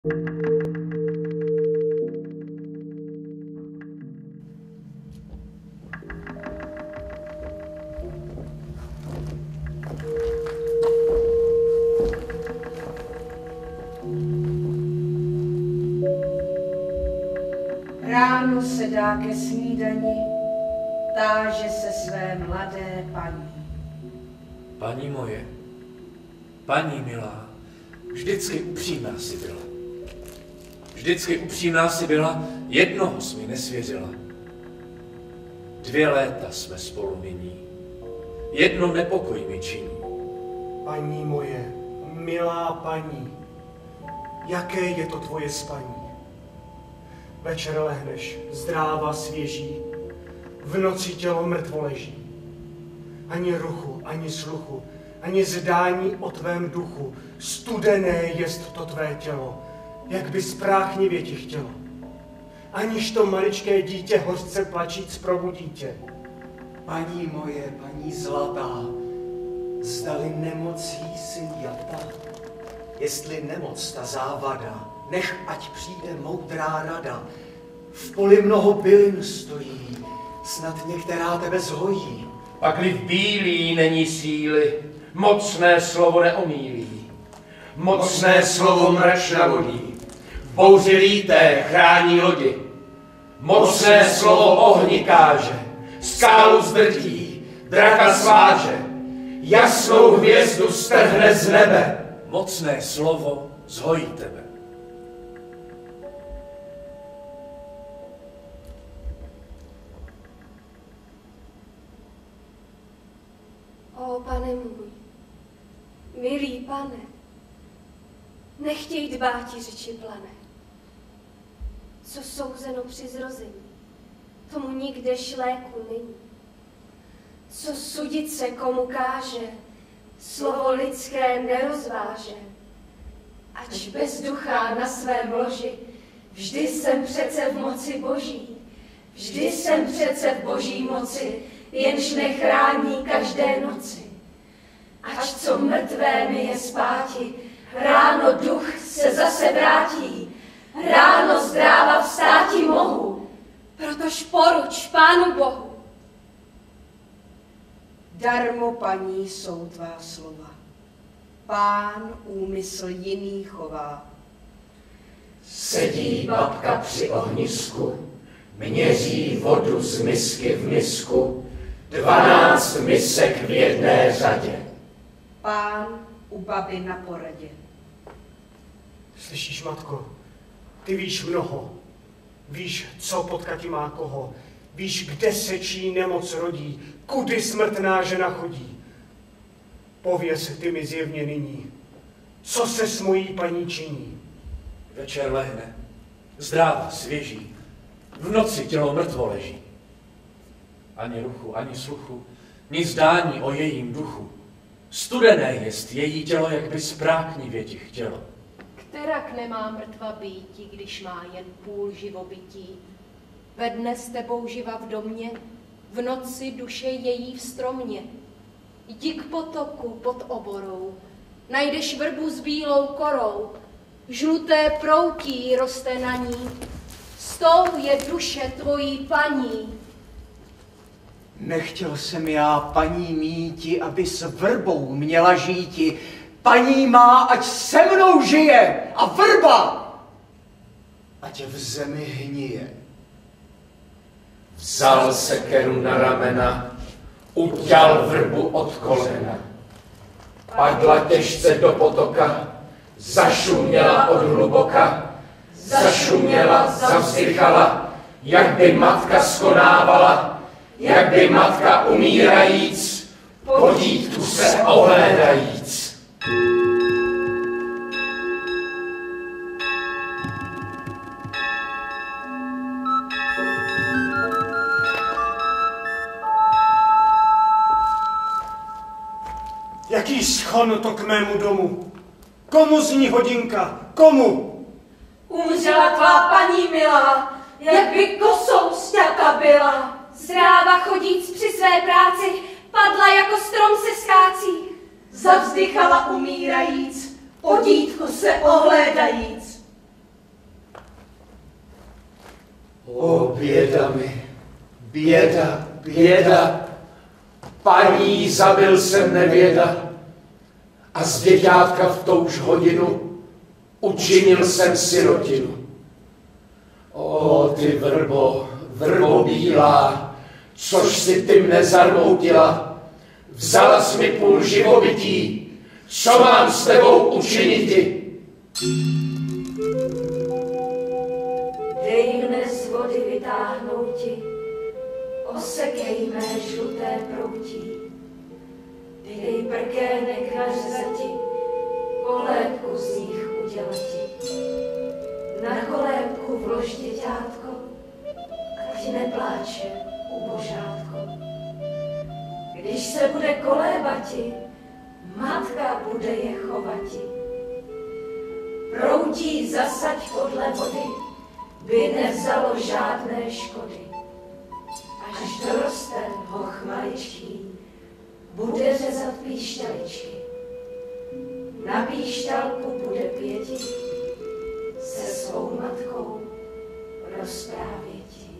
Ráno sedá ke snídani, táže se své mladé paní. Paní moje, paní milá, vždycky upřímná si byla. Vždycky upřímná si byla, jednoho jsi mi nesvěřila. 2 léta jsme spolu nyní, jedno nepokoj mi činí. Paní moje, milá paní, jaké je to tvoje spaní? Večer lehneš, zdráva svěží, v noci tělo mrtvo leží. Ani ruchu, ani sluchu, ani zdání o tvém duchu, studené jest to tvé tělo, jak by spráchnivě ti chtělo. Aniž to maličké dítě hořce plačíc probudí tě. Paní moje, paní zlatá, zdali nemocí si jata? Jestli nemoc ta závada, nech ať přijde moudrá rada. V poli mnoho bylin stojí, snad některá tebe zhojí. Pakli v bílý není síly, mocné slovo neomílí. Mocné slovo mrač navodí, v bouři líté chrání lodi. Mocné slovo ohni káže, skálu zdrtí, draka sváže, jasnou hvězdu strhne z nebe. Mocné slovo zhojí tebe. O pane můj, milý pane, nechtěj dbáti řeči plané. Co souzeno při zrození, tomu nikdež léku není. Co sudit se komu káže, slovo lidské nerozváže. Ač bezduchá na svém loži, vždy jsem přece v moci Boží. Vždy jsem přece v Boží moci, jenž nechrání každé noci. Ač co mrtvé mi je spáti, ráno duch se zase vrátí, ráno zdráva vstáti mohu, protož poruč Pánu Bohu. Darmo, paní, jsou tvá slova, Pán úmysl jiný chová. Sedí babka při ohnisku, měří vodu z misky v misku, 12 misek v jedné řadě. Pán u baby na poradě. Slyšíš, matko, ty víš mnoho. Víš, co potkati má koho. Víš, kde se čí nemoc rodí, kudy smrtná žena chodí. Pověz ty mi zjevně nyní, co se s mojí paní činí. Večer lehne, zdráva svěží, v noci tělo mrtvo leží. Ani ruchu, ani sluchu, ni zdání o jejím duchu. Studené jest její tělo, jak by spráchnivě ti chtělo. Kterak nemá mrtva býti, když má jen půl živobytí. Ve dne s tebou živa v domě, v noci duše její v stromě. Jdi k potoku pod oborou, najdeš vrbu s bílou korou, žluté proutí roste na ní, s tou je duše tvojí paní. Nechtěl jsem já, paní míti, aby s vrbou měla žíti. Paní má, ať se mnou žije a vrba, ať v zemi hnije. Vzal sekeru na ramena, uťal vrbu od kolena. Padla těžce do potoka, zašuměla od hluboka, zašuměla, zavzdychala, jak by matka skonávala, jak by matka umírajíc, po dítku se ohlédajíc. Jaký schon to k mému domu? Komu zní hodinka? Komu? Umřela tvá paní milá, jak by kosou sťata byla. Zdráva chodíc při své práci, padla jako strom se skácí. Zavzdychala umírajíc, o dítko se ohlédajíc. O běda mi, běda, běda, paní, zabil jsem nevěda a z děťátka v touž hodinu učinil jsem sirotinu. O ty vrbo, vrbo bílá, což si ty mne zarmoutila, vzala jsi mi půl živobytí, co mám s tebou učiniti? Dej mne z vody vytáhnouti, osekej mé žluté proutí. Dej prkének nařezati, kolébku z nich udělati. Na kolébku vlož děťátko, ať nepláče ubožátko. Když se bude kolébati, matka bude je chovati. Proutí zasaď podle vody, by nevzalo žádné škody. Až doroste hoch maličký, bude řezat píšťaličky. Na píšťalku bude pěti, se svou matkou rozprávěti.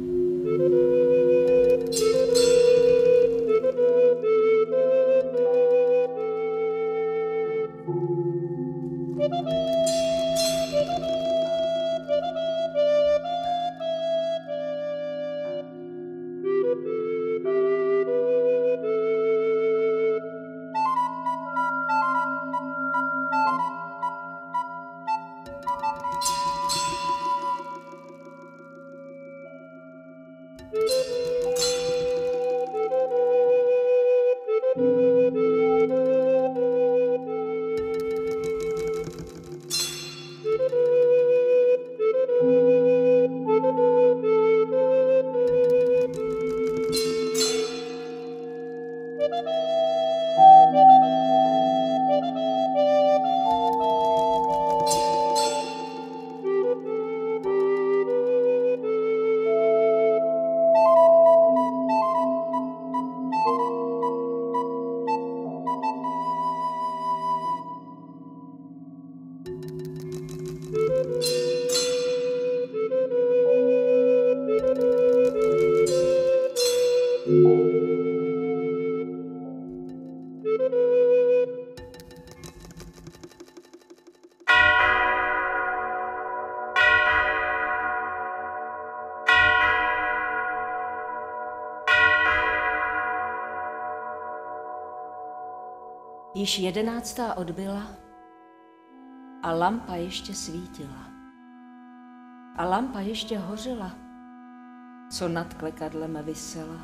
Již 11. odbyla a lampa ještě svítila. A lampa ještě hořela, co nad klekadlem visela.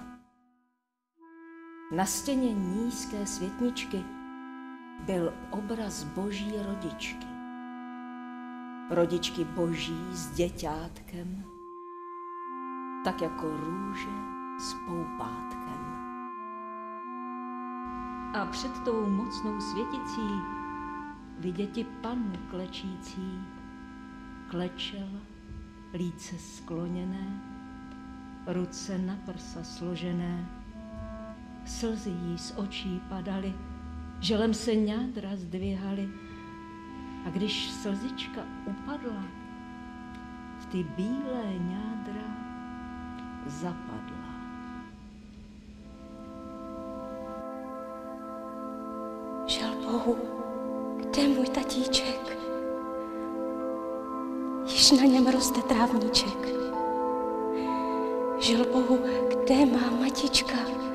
Na stěně nízké světničky byl obraz boží rodičky. Rodičky boží s děťátkem, tak jako růže s poupátkem. A před tou mocnou světicí viděti pannu klečící, klečela, líce skloněné, ruce na prsa složené, slzy jí z očí padaly, želem se ňádra zdvihaly, a když slzička upadla, v ty bílé ňádra zapadla. Žal Bohu, kde je můj tatíček? Již na něm roste trávníček. Žal Bohu, kde je má matička?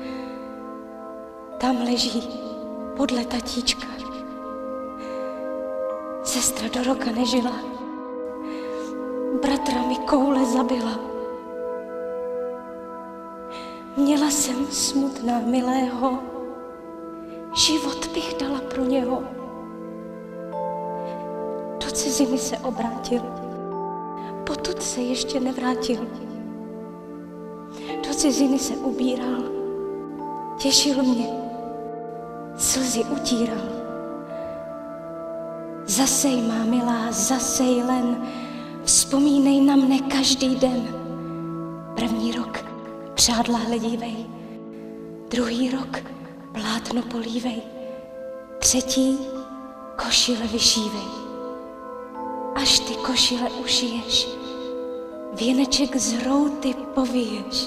Tam leží podle tatíčka. Sestra do roka nežila, bratra mi koule zabila. Měla jsem smutná milého, život bych dala pro něho. Do ciziny se obrátil, potud se ještě nevrátil. Do ciziny se ubíral, těšil mě, slzy utíral. Zasej, má milá, zasej len, vzpomínej na mne každý den. První rok přádla hledívej, druhý rok plátno polívej, třetí košile vyšívej. Až ty košile ušiješ, věneček z routy povíješ.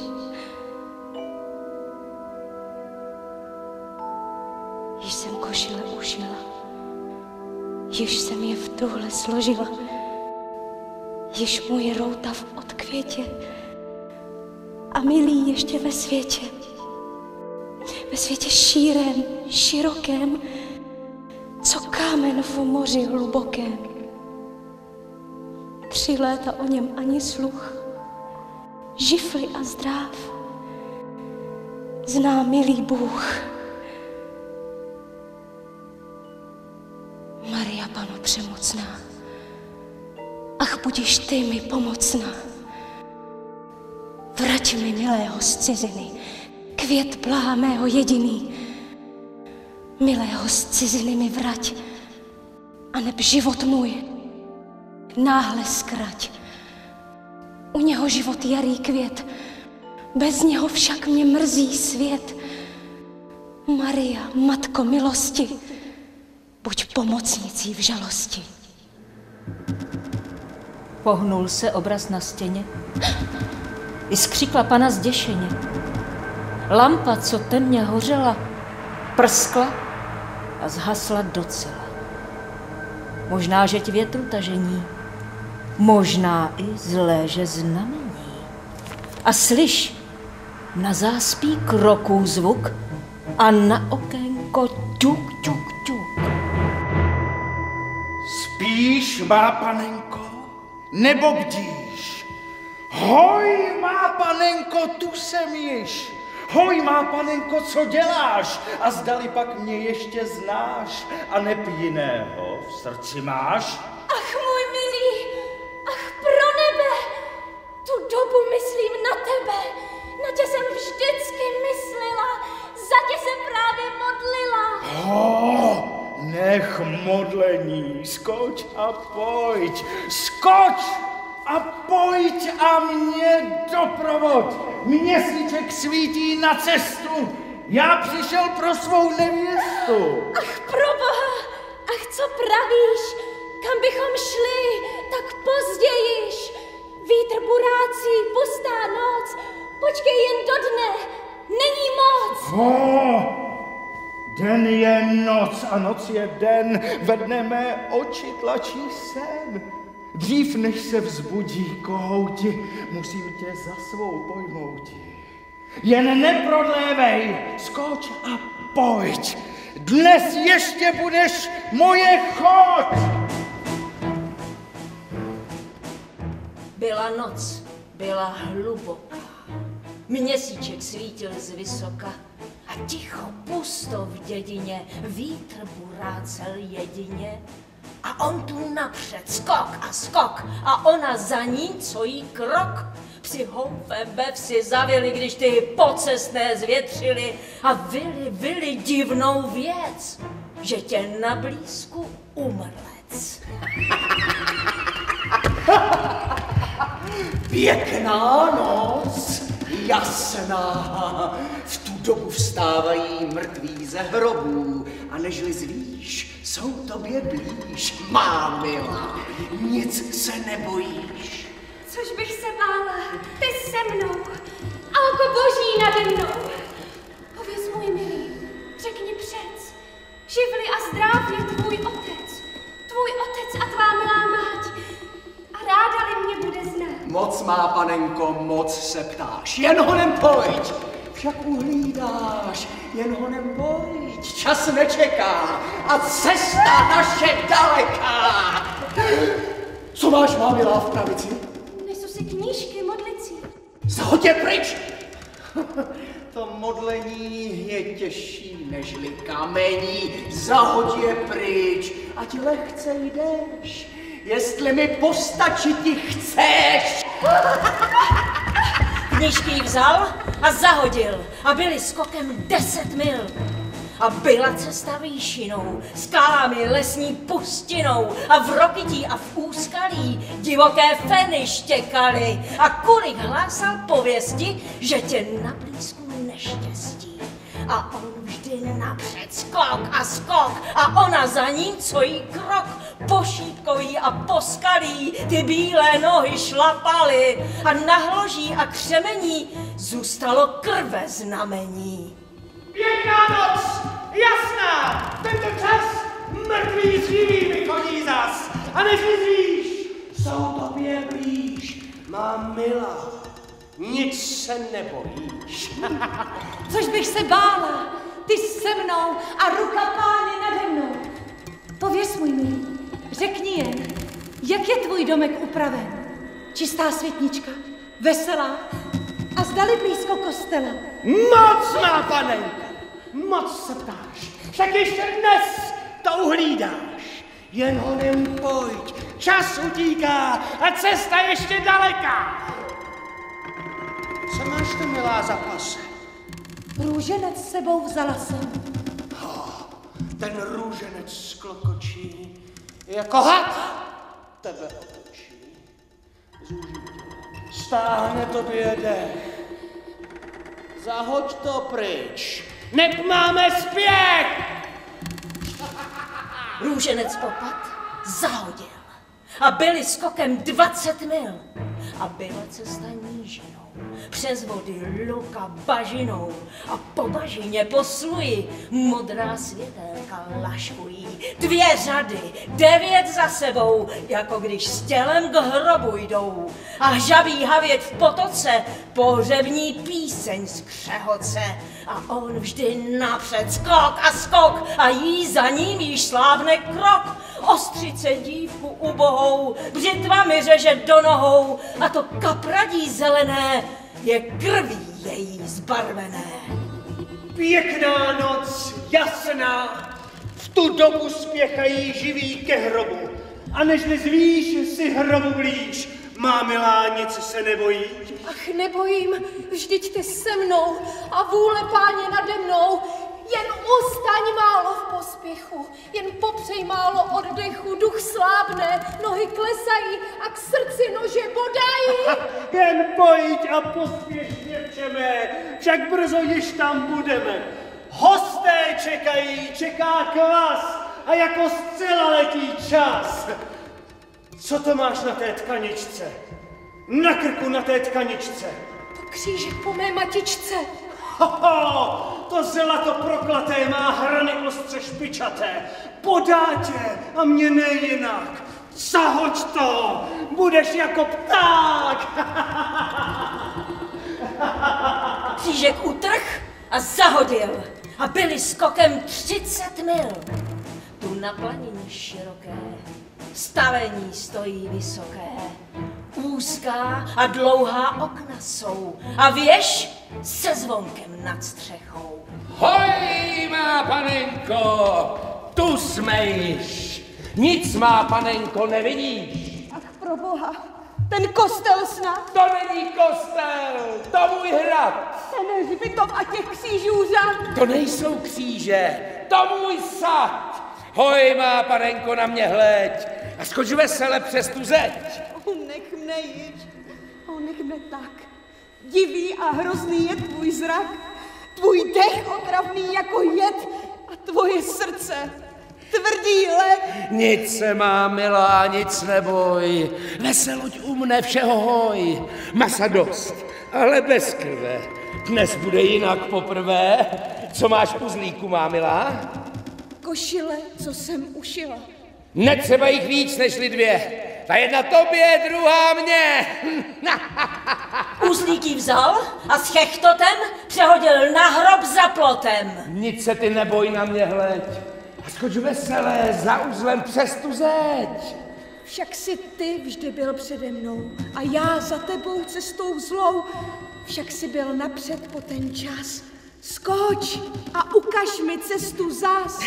Již jsem košile ušila, již jsem je v tuhle složila, již moje routa v odkvětě a milý ještě ve světě šírém, širokém, co kámen v moři hlubokém. 3 léta o něm ani sluch, žifli a zdrav, zná milý Bůh. Maria, Pano přemocná, ach, budiš ty mi pomocná. Vrať mi milého z ciziny, květ blá mého jediný. Milého z ciziny mi vrať, aneb život můj náhle zkrať. U něho život jarý květ, bez něho však mě mrzí svět. Maria, matko milosti, buď pomocnicí v žalosti. Pohnul se obraz na stěně, vyskřikla Panna zděšeně. Lampa, co temně hořela, prskla a zhasla docela. Možná, že ti větru tažení, možná i zléže znamení. A slyš, na záspí kroků zvuk a na okénko ťuk, ťuk, ťuk. Spíš, má panenko, nebo bdíš? Hoj, má panenko, tu jsem již. Hoj, má panenko, co děláš? A zdali pak mě ještě znáš, a neb jiného v srdci máš? Ach, můj milý, ach, pro nebe, tu dobu myslím na tebe. Na tě jsem vždycky myslela, za tě jsem právě modlila. Nech modlení, skoč a pojď, skoč a pojď a mě doprovod. Měsíček svítí na cestu, já přišel pro svou nevěstu. Ach, proboha, ach, co pravíš, kam bychom šli, tak pozdějiš. Vítr burácí, pustá noc, počkej jen do dne, není moc. Den je noc a noc je den, ve dne mé oči tlačí sen. Dřív než se vzbudí kohouti, musím tě za svou pojmouti. Jen neprodlévej, skoč a pojď, dnes ještě budeš moje choť. Byla noc, byla hluboká, měsíček svítil z vysoka a ticho pusto v dědině, vítr burácel jedině. A on tu napřed, skok a skok, a ona za ním, co jí krok. Psi houfem ve vsi zavili, když ty pocestné zvětřili a vyli divnou věc, že tě na blízku umrlec. Pěkná noc, jasná. V tu dobu vstávají mrtví ze hrobů a nežli zvíš, jsou tobě blíž, má milá, nic se nebojíš. Což bych se bála, ty se mnou a oko boží nade mnou. Pověz, můj milý, řekni přec, živli a zdrav je tvůj otec a tvá milá máť. A ráda-li mě bude znát. Moc má panenko, moc se ptáš, jen honem pojď, však uhlídáš, jen honem pojď, čas nečeká a cesta naše daleká. Co máš, má milá, v pravici? Nesu si knížky modlicí. Zahoď je pryč! To modlení je těžší nežli kamení, zahoď je pryč, ať lehce jdeš, jestli mi postačit ti chceš. Knížky jí vzal a zahodil a byli skokem 10 mil. A byla cesta výšinou, skalami, lesní pustinou a v rokytí a v úskalí divoké feny štěkaly a kulik hlásal pověsti, že tě na blízku neštěstí. A on vždy napřed skok a skok skok a ona za ním, co jí krok. Pošítkový a poskalý ty bílé nohy šlapaly a na hloží a křemení zůstalo krve znamení. Pěkná noc, jasná, tento čas mrtví s živými chodí zas a nezmizíš, jsou tobě blíž, má milá, nic se nebojíš. Což bych se bála, ty se mnou a ruka Páně nade mnou. Pověz, můj milý, řekni jen, jak je tvůj domek upraven? Čistá světnička, veselá a zdali blízko kostela. Moc má panenka, moc se ptáš, však ještě dnes to uhlídáš. Jen honem pojď, čas utíká a cesta ještě daleká. Co máš to, milá, za pase? Růženec s sebou vzala jsem. Ten růženec sklokočí jako had tebe otočí. Zúží tě, stáhne tobě dech. Zahoď to pryč, neb máme spěch! Růženec popad zahodil a byli skokem 20 mil a byla cesta nížinou. Přes vody luka bažinou a po bažině po sluji modrá světelka laškují. 2 řady, 9 za sebou, jako když s tělem k hrobu jdou. A hřabí havět v potoce, pohřební píseň skřehoce. A on vždy napřed skok a jí za ním již slávne krok. Ostřice dívku ubohou, břitvami řeže do nohou a to kapradí zelené je krví její zbarvené. Pěkná noc, jasná, v tu dobu spěchají živí ke hrobu. A než nezvíš si hrobu blíž, má milá, nic se nebojíš. Ach, nebojím, vždyť ty se mnou a vůle Páně nade mnou. Jen ustaň málo v pospěchu, jen popřej málo oddechu, duch slábne, nohy klesají a k srdci nože bodají. Jen pojď a pospěš, děvčeme, však brzo již tam budeme. Hosté čekají, čeká kvas a jako zcela letí čas. Co to máš na té tkaničce? Na krku na té tkaničce. To křížek po mé matičce. To zlato proklaté má hrany ostře špičaté. Podá tě a mě nejinak. Zahoď to, budeš jako pták. Křížek utrh a zahodil a byli skokem 30 mil. Tu na planině široké stavení stojí vysoké. Úzká a dlouhá okna jsou a věž se zvonkem nad střechou. Hoj, má panenko, tu jsme již. Nic, má panenko, nevidíš. Ach, proboha, ten kostel snad. To není kostel, to můj hrad. Ten hřbitov a těch křížů řad. To nejsou kříže, to můj sad. Hoj, má panenko, na mě hleď a skoč vesele přes tu zeď. Nech mne jít, nech mne tak. Divý a hrozný je tvůj zrak, tvůj dech otravný jako jed a tvoje srdce tvrdý led. Nic se má, milá, nic neboj, veseloď u mne všeho hoj. Masa dost, ale bez krve, dnes bude jinak poprvé. Co máš v uzlíku, má milá? Košile, co jsem ušila. Netřeba jich víc nežli 2. Ta jedna tobě, druhá mě. Uzlík jí vzal a s chechtotem přehodil na hrob za plotem. Nic se ty neboj, na mě hleď. A skoč veselé za uzlem přes tu zeď. Však si ty vždy byl přede mnou a já za tebou cestou zlou. Však si byl napřed po ten čas. Skoč a ukaž mi cestu zas.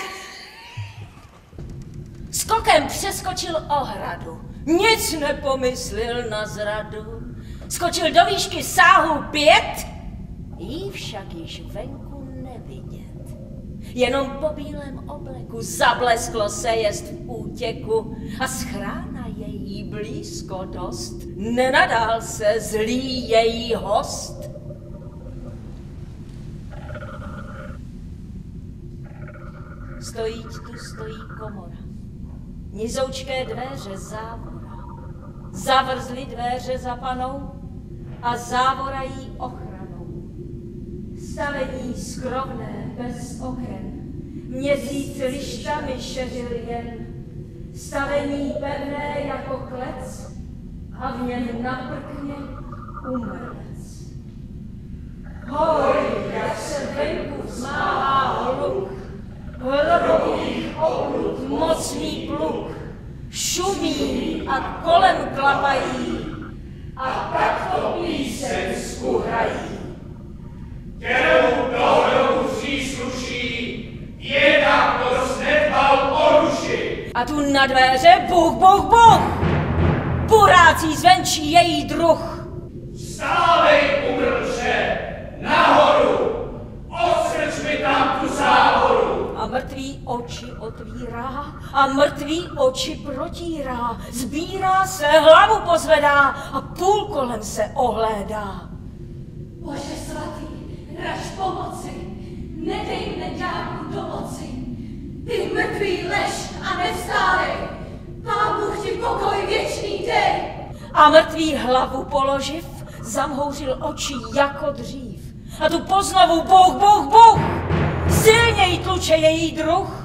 Skokem přeskočil ohradu, nic nepomyslel na zradu. Skočil do výšky sáhu 5, jí však již venku nevidět. Jenom po bílém obleku zablesklo se jest v útěku a schrána její blízko dost. Nenadál se zlý její host. Stojíť tu stojí komora. Nizoučké dvéře závora. Zavrzly dvéře za panou a závora jí ochranou. Stavení skrovné bez oken, měsíc lištami šeřil jen. Stavení pevné jako klec a v něm na prkně umrlec. Hoj, jak se venku vzmáhá hluk, hlubokých oblud mocný pluk, šumí a kolem klapají a takto píseň skuhrají. Tělu dohledu přísluší, jednak to nedbal o duši. A tu na dveře buch, buch, buch, burácí zvenčí její druh. Vstávej, umrlče, nahoru, odstrč mi tam tu závoru. A mrtvý oči otvírá a mrtvý oči protírá. Zbírá se, hlavu pozvedá a půl kolem se ohlédá. Bože svatý, raž pomoci, nedej mne ďáblu do moci. Ty mrtvý lež a nevstávej, Pán Bůh ti pokoj věčný dej. A mrtvý hlavu položiv, zamhouřil oči jako dřív. A tu poznovu buch, buch, buch, silněji tluče její druh.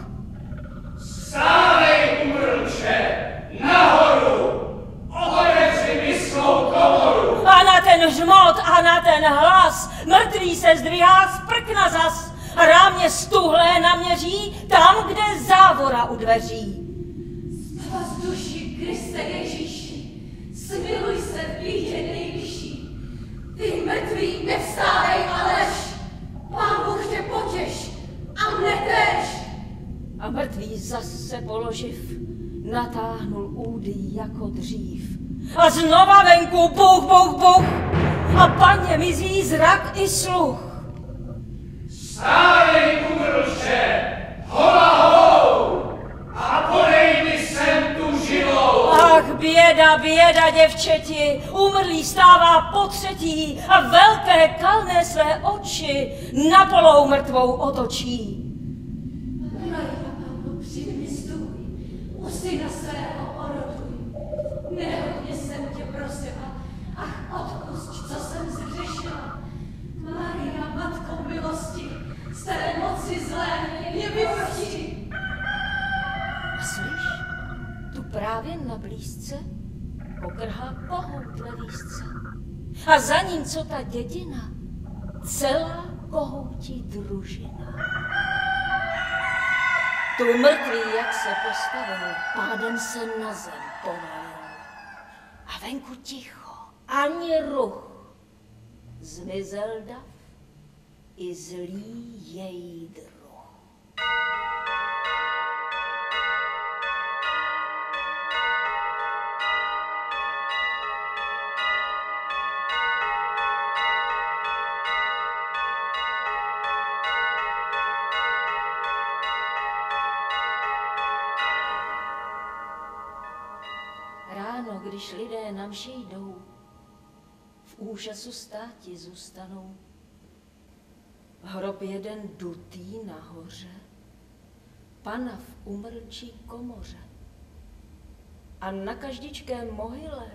Vstávej, umrlče, nahoru, otevři mi svou komoru. A na ten hřmot a na ten hlas mrtvý se zdvihá z prkna zas a rámě stuhlé naměří tam, kde závora u dveří. Spás duši Kriste Ježíši, smiluj se v bídě nejvyšší. Ty mrtvý nevstávej a lež, Pán Bůh tě potěš a mne též. A mrtvý zase položiv natáhnul údy jako dřív. A znova venku buch, buch, buch a paně mizí zrak i sluch. Vstávej, umrlče, hola hou, a podej mi sem tu živou. Ach, běda, běda, děvčeti, umrlý stává potřetí a velké kalné své oči na polou mrtvou otočí. Přijď mi stůj, u syna svého oroduj. Nehodně jsem tě prosila, ach odpusť, co jsem zhřešila. Maria, matko milosti, z té moci zlé mě vyprosti. A slyš, tu právě na blízce pokrhá kohout ve výzce. A za ním, co ta dědina, celá kohoutí družina. Tu mrtvý, jak se postavil, pádem se na zem povalil. A venku ticho, ani ruch. Zmizel dav i zlý její druh. Ráno, když lidé na mši jdou, v úžasu státi zůstanou. Hrob jeden dutý nahoře, pana v umrlčí komoře. A na každičké mohyle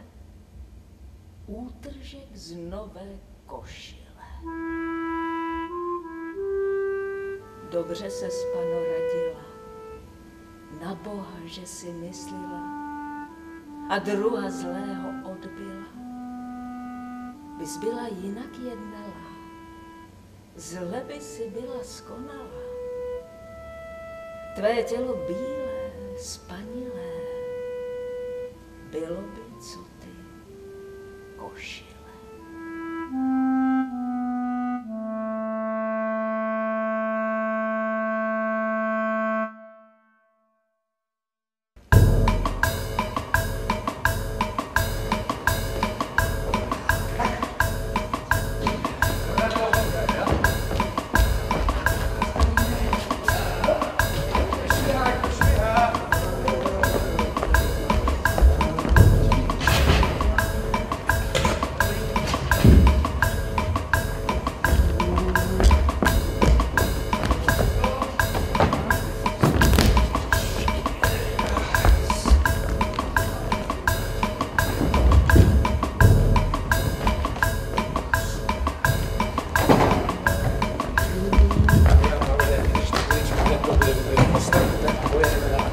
útržek z nové košile. Dobře se pano radila, na Boha, že si myslela, a druha zlého odbyla. Bys byla jinak jednala, zle by si byla skonala. Tvé tělo bílé, spanilé, bylo by, co ty, košile. postavíte a pojedeme dál.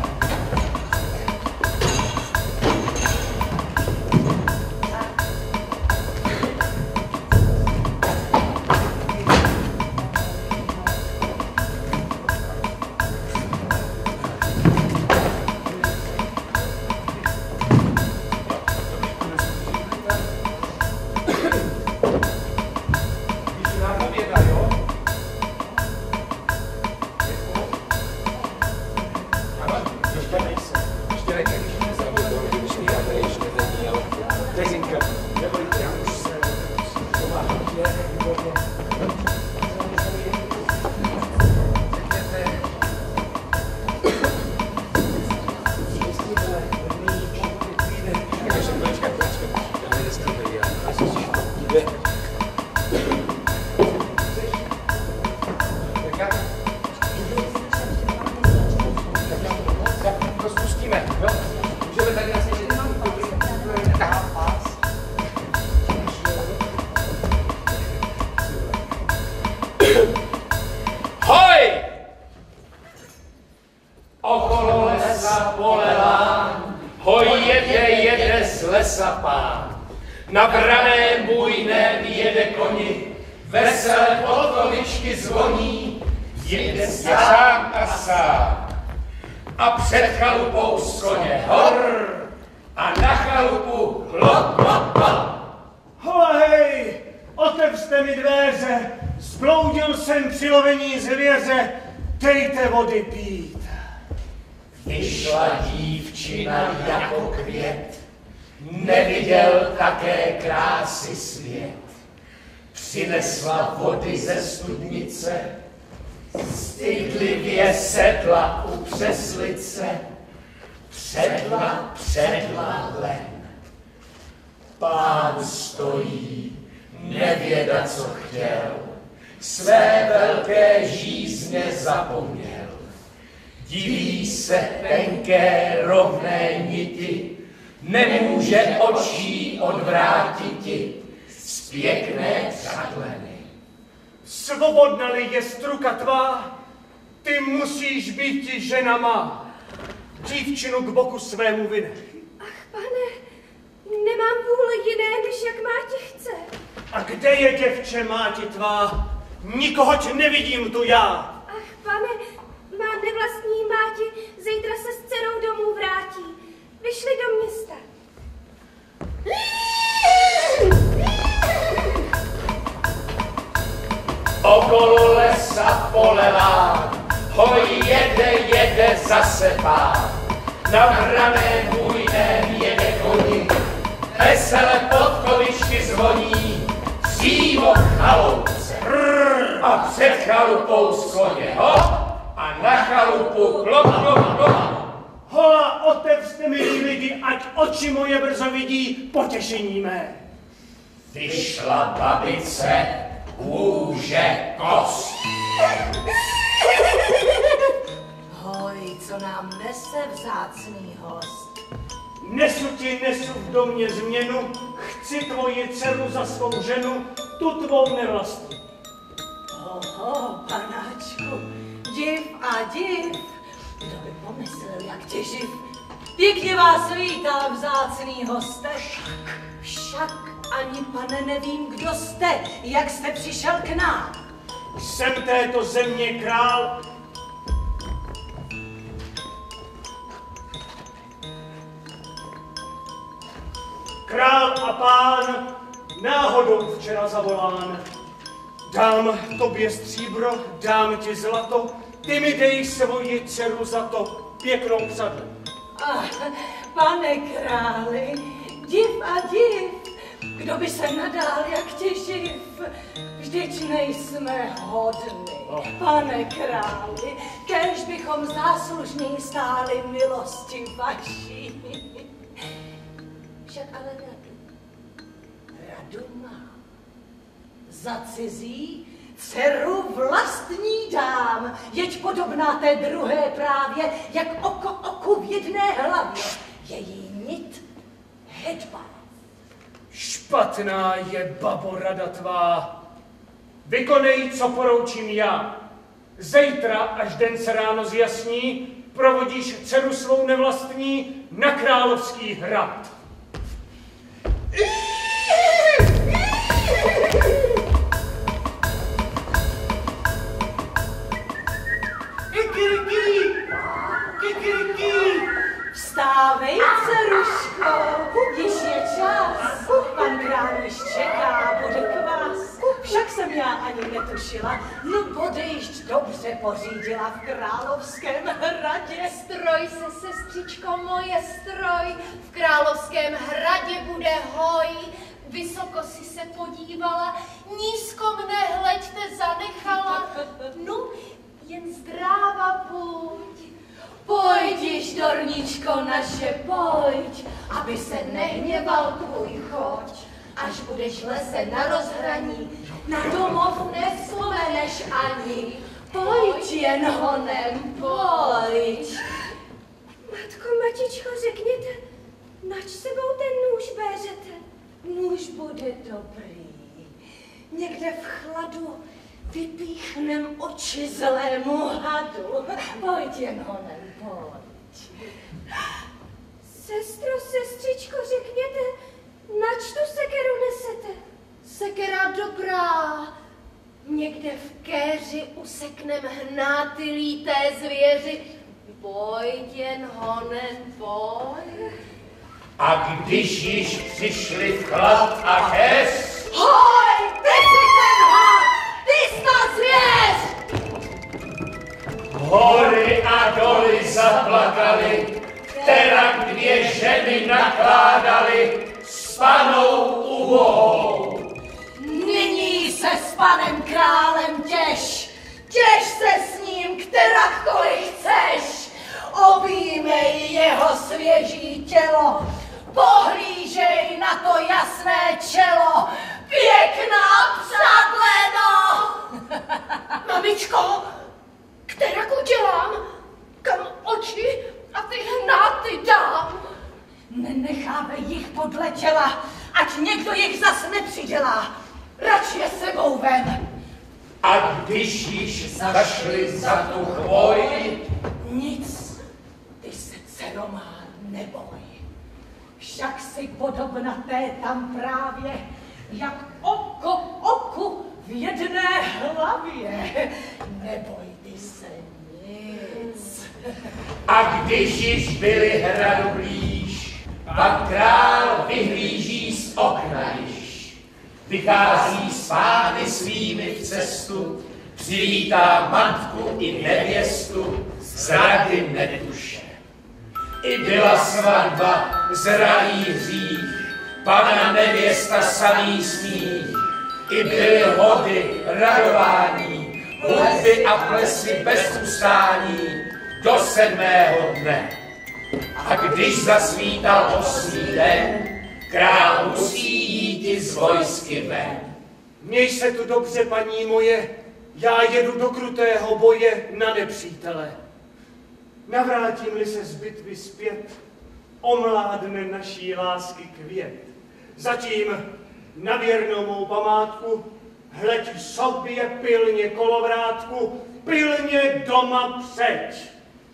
Na braném bujném jede koni, veselé podkovičky zvoní, jede sám a sám. A před chalupou z koně hor, a na chalupu hlop, hlop, hlop. Holej, otevřte mi dveře, zbloudil jsem při lovení zvěře, dejte vody pít. Vyšla dívčina jako květ, neviděl také krásy svět. Přinesla vody ze studnice, stydlivě sedla u přeslice, předla len. Pán stojí, nevěda, co chtěl, své velké žízně zapomněl. Diví se tenké rovné niti, nemůže očí odvrátiti z pěkné přadleny. Svobodna-li je struka tvá, ty musíš být žena má. Dívčinu k boku svému vynech. Ach, pane, nemám vůli jiné, než jak máti chce. A kde je děvče máti tvá? Nikoho tě nevidím tu já. Ach, pane, má nevlastní máti zítra se s dcerou domů vrátí. Vyšli do města. Okolo lesa polelán, hoj jede zase pán. Na braném bujném jede koni, vesele podkovičky zvoní, přímo k chaloupce. A před chalupou z koně hop, a na chalupu klop, klop, klop. Hola, otevřte mi lidi, ať oči moje brzo vidí potěšení mé. Vyšla babice, kůže, kost. Hoj, co nám nese vzácný host? Nesu v domě změnu, chci tvoji dceru za svou ženu, tu tvou nevlastní. Oho, panáčku, div a div. Kdo by pomyslel, jak tě živ? Pěkně vás vítám, vzácný hoste. Však ani, pane, nevím, kdo jste, jak jste přišel k nám. Jsem této země král. Král a pán náhodou včera zavolán. Dám tobě stříbro, dám ti zlato, ty mi dej svoji dceru za to, pěknou přadlu. Pane králi, div a div, kdo by se nadál jak tě živ, vždyť nejsme hodny. Pane králi, kéž bychom záslužní stáli milosti vaší. Však ale radu mám. Za cizí dceru vlastní dám, jeď podobná té druhé právě, jak oko oku v jedné hlavě. Její nit hedba. Špatná je, babo, rada tvá. Vykonej, co poroučím já. Zítra, až den se ráno zjasní, provodíš dceru svou nevlastní na Královský hrad. Vstávej, dceruško, již je čas. Pan král již čeká, bude kvás. Však jsem já ani netušila, no bude již dobře pořídila v Královském hradě. Stroj se, sestřičko moje, stroj. V Královském hradě bude hoj. Vysoko si se podívala, nízko mne hleďte zanechala. No, jen zdráva buď. Pojď již, dorničko naše, pojď, aby se nehněval tvůj choď. Až budeš v lese na rozhraní, na domov nevzpomeneš ani. Pojď jen honem, pojď. Matko, matičko, řekněte, nač sebou ten nůž béřete? Nůž bude dobrý. Někde v chladu vypíchnem oči zlému hadu. Pojď jen honem, pojď. Sestro, sestřičko, řekněte, nač tu sekeru nesete? Sekera dobrá. Někde v kéři useknem hnáty líté zvěři. Pojď jen honem, pojď. A když již přišli v chlad a kes... Hoj, ty jsi ten had, ty jsi ta zvěř! Hory a doly zaplakaly, která dvě ženy nakládaly s panou ubohou. Nyní se s panem králem těš, těš se s ním, kterakkoliv chceš. Objímej jeho svěží tělo, pohlížej na to jasné čelo, pěkná přadleno. Mamičko, kterak udělám, kam oči a ty hnáty dám? Nenechávej jich podle těla, ať někdo jich zas nepřidělá. Radši je sebou ven. A když již zašli za tu chvoj, nic, ty se, dcero má, neboj. Však si podobna té tam právě, jak oko oku v jedné hlavě. Neboj ty se nic. a když již byli hradu blíž, pan král vyhlíží z okna již. Vychází s pány svými v cestu, přivítá matku i nevěstu, zrady netuše. I byla svatba, zralý hřích, pana nevěsta samý smích. I byly hody, radování, hudby a plesy bez ustání do 7. dne. A když zasvítal 8. den, král musí jít z vojsky ven. Měj se tu dobře, paní moje, já jedu do krutého boje na nepřítele. Navrátím-li se z bitvy zpět, omládne naší lásky květ. Zatím na věrnou mou památku, hleď sobě pilně kolovrátku, pilně doma přeď.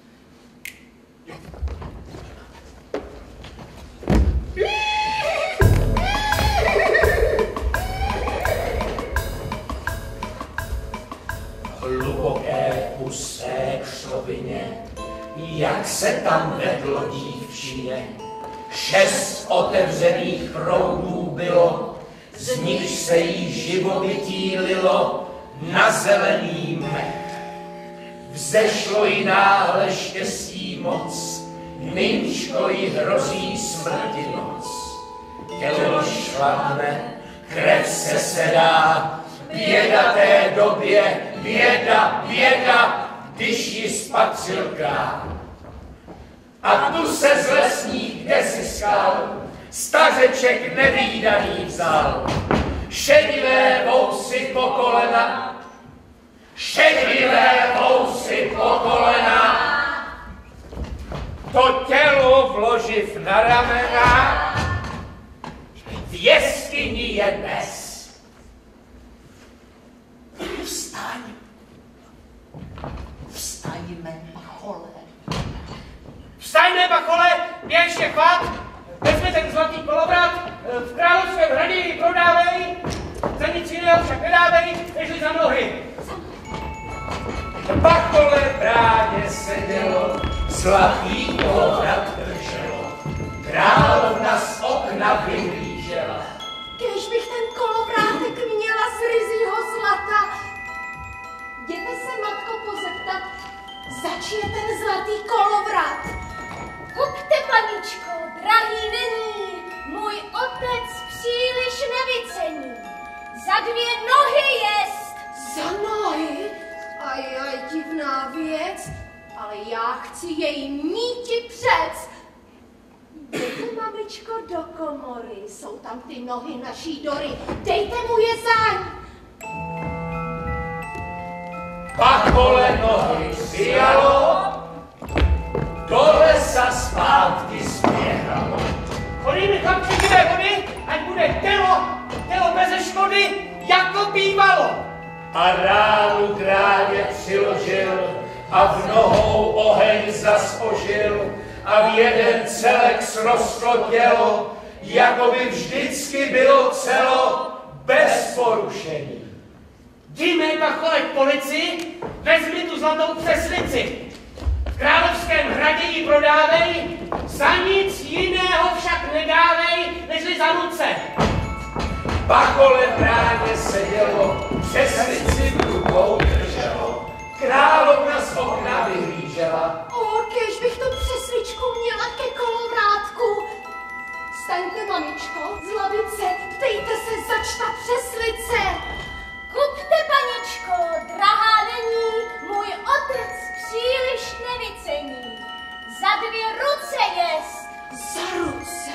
Hluboké pusté křovině, jak se tam vedlo dívčině. 6 otevřených proudů bylo, z nich se jí živobytí lilo na zelený mech. Vzešlo jí náhle štěstí moc, nynčko jí hrozí smrti noc. Tělo šladne, krev se sedá, běda té době, běda, běda, když ji spatřil král. A tu se z lesních kdesi skal stařeček nevídaný vzal. Šedivé vousy po kolena, šedivé vousy po kolena. To tělo vloživ na ramena, v jeskyni je dnes. Vstaň. nežli za nohy. V Bachole bráně sedělo, zlatý kolovrat drželo. Královna z okna vyhlížela. Kéž bych ten kolovrátek měla z ryzího zlata. Jděte se, matko, pozeptat, zač je ten zlatý kolovrat. Kupte, paničko, drahý není, můj otec příliš nevycení. Za 2 nohy jest. Za nohy? Ajaj, divná věc, ale já chci jej míti přec. Jděte, mamičko, do komory, jsou tam ty nohy naší Dory, dejte mu je záň. Bachole nohy přijalo, do lesa zpátky spěchalo. Honí mi tam přiživé vody, ať bude tělo beze škody, jako bývalo. A ránu k ráně přiložil a v nohou oheň zas ožil a v jeden celek srostlo tělo, jako by vždycky bylo celo, bez porušení. Dívej, Bachole, k policii, vezmi tu zlatou přeslici. V královském hradě ji prodávej, za nic jiného však nedávej, nežli za ruce. Bachole v bráně sedělo, přeslici v rukou drželo. Královna z okna vyhlížela. O, kéž bych tu přesličku měla ke kolovrátku. Staňte, mamičko, z lavice, ptejte se, zač ta přeslice. Kupte, paničko, drahá není, můj otec příliš nevycení. Za 2 ruce jest. Za ruce?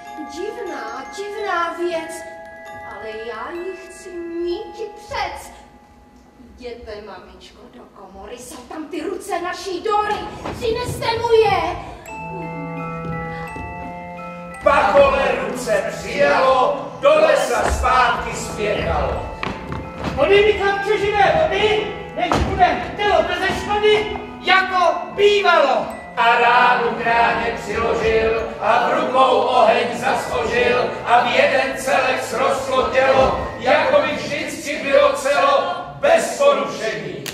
Divná věc, ale já ji chci míti přec. Jděte, mamičko, do komory, jsou tam ty ruce naší Dory, přineste mu je. Bachole ruce přijalo, do lesa zpátky spěchalo. Honí mi tam přiživé vody, než bude tělo beze škody, jako bývalo. A ránu k ráně přiložil a v rukou oheň zasložil a v jeden celek srostlo tělo, jako by vždycky bylo celo, bez porušení.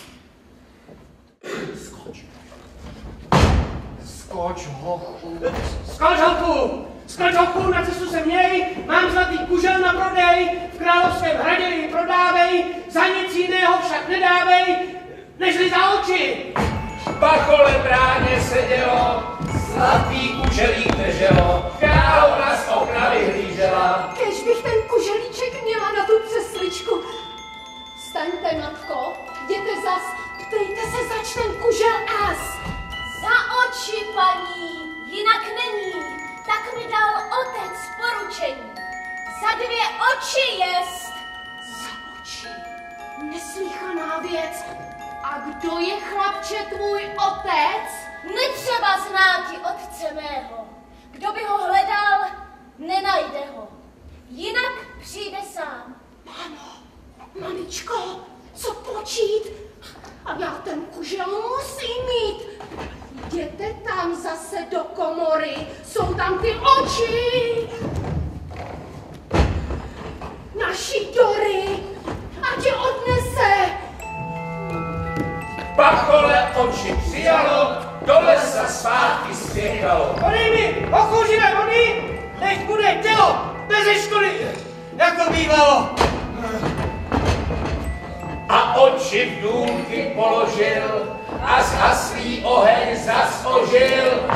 Skoč, hochu. Skoč, hochu, na cestu se měj, mám zlatý kužel na prodej, v královském hradě ji prodávej, za nic jiného však nedávej, nežli za oči. Bachole v bráně sedělo, zlatý kuželík drželo, královna z okna vyhlížela. Kéž bych ten kuželíček měla na tu přesličku. Staňte, matko, jděte zas, ptejte se, zač ten kužel as. Za oči, paní, jinak není, tak mi dal otec poručení. Za 2 oči jest. Za oči? Neslýchaná věc. A kdo je, chlapče, tvůj otec? Netřeba znáti otce mého. Kdo by ho hledal, nenajde ho. Jinak přijde sám. Mámo, mamičko, co počít? Já ten kužel musím mít. Jděte tam zase do komory, jsou tam ty oči. Naší Dory, ať je odnese. Bachole oči přijalo, do lesa zpátky spěchalo. Honí mi, hochu živé vody, než bude tělo beze škody, jako bývalo. A oči v důlky položil a zhaslý oheň zas ožil.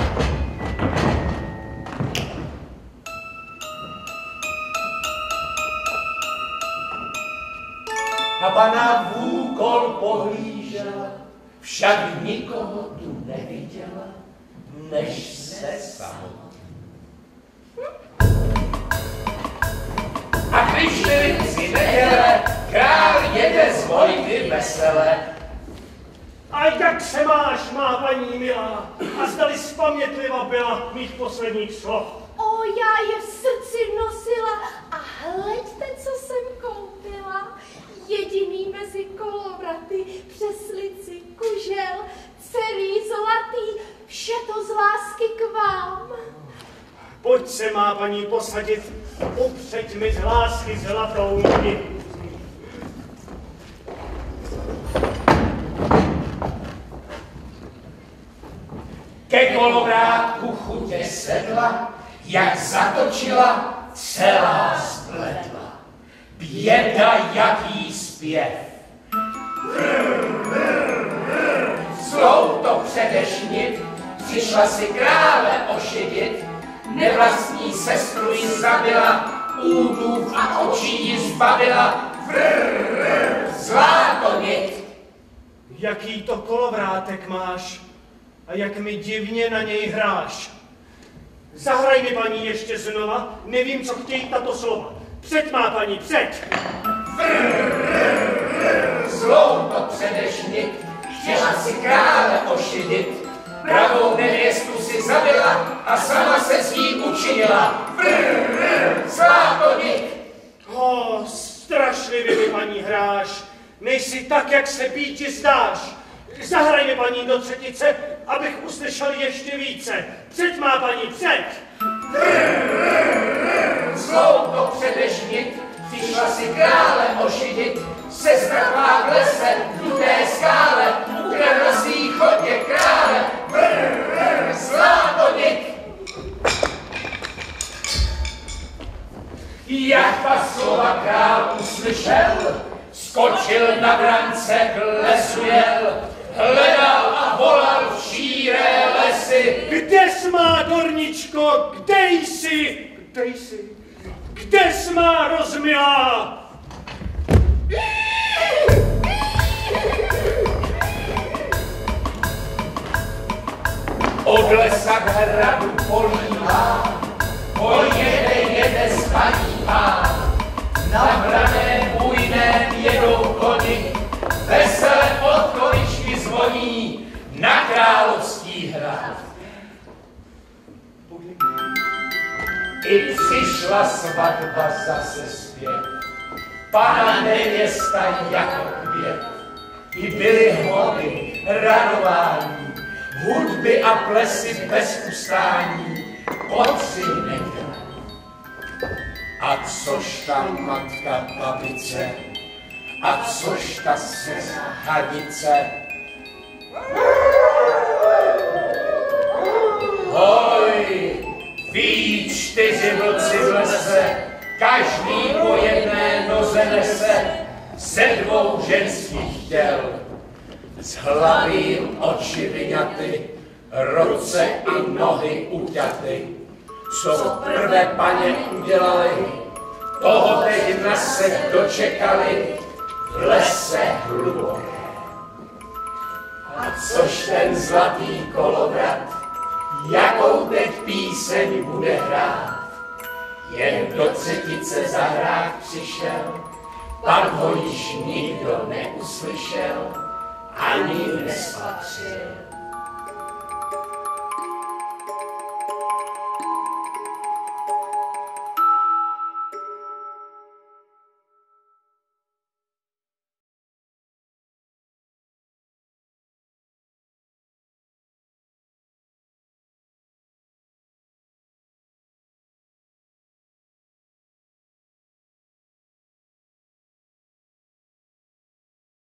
A pana v úkol pohlížela, však nikoho tu neviděla, než se samotná. A když byli 3 neděle, král jede z vojny vesele. A jak se máš, má paní milá? A zdali spamětliva byla mých posledních slov? O, já je v srdci nosila a hleďte, co jsem koupila. Jediný mezi kolovraty, přeslici, kužel, celý zlatý, vše to z lásky k vám. Pojď se, má paní, posadit, upřeď mi z lásky zlatou nit. kolovrátku chutě sedla, jak zatočila, celá spletla. Běda, jaký zpěv. Zlou to předešnit, přišla si krále ošidit, nevlastní sestru ji zabila, údův a očí ji zbavila, zlá to nit. Jaký to kolovrátek máš a jak mi divně na něj hráš. Zahraj mi, paní, ještě znova, nevím, co chtějí tato slova. Před má, paní, před! Zlou to předešnit, chtěla si krále ošidit, pravou nevěstu si zabila a sama se s ní učinila. Zlá to nit. Strašlivě mi, paní, hráš. Nejsi tak, jak se býti zdáš. Zahraj mi, paní, do třetice, abych uslyšel ještě více. Před má, paní, před! Zlou to předešnit, přišla si krále ošidit, sestra má v lese, v té skále, ukradla si jí chodě krále, zlá to nit. Jak ta slova král uslyšel, skočil na brance k lesu jel, hledal a volal v šíré lesy. Kde smá, Dorničko, kde jsi? Kde jsi? Kde smá, rozmilá? Od lesa k hradu polívá, jede spaní pán. Na hrané bujném jedou koni, vesele podkoličky zvoní na královský hrad. I přišla svatba zase zpět, pana nevěsta jako květ. I byly hody, radování, hudby a plesy bez ustání, po 3 neděle. A což ta matka babice, a což ta hadice. Hoj, ví 4 vlci v lese, každý po jedné noze nese, ze 2 ženských těl. Z hlavy jim oči vyňaty, ruce i nohy uťaty. Co prvé paně udělali, toho teď na se dočekali v lese hluboké. A což ten zlatý kolovrat, jakou teď píseň bude hrát? Jen do třetice zahrát přišel, pak ho již nikdo neuslyšel, ani nespatřil.